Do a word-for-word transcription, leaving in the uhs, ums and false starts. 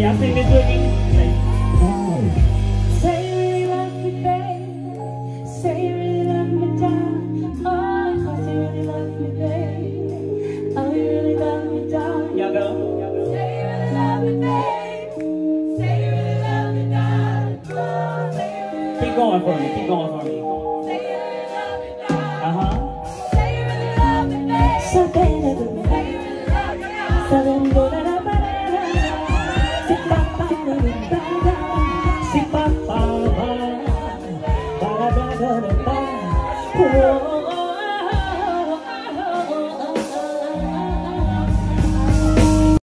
Y'all sing this with me? Say, say you really love me, babe. Say you really love me, darling. Oh, say you really love me, babe. Oh, you really love me, darling. y'all go. Say you really love me, babe. Say you really love me, darling. Oh, say you really love me, Keep going for me. Keep going for me.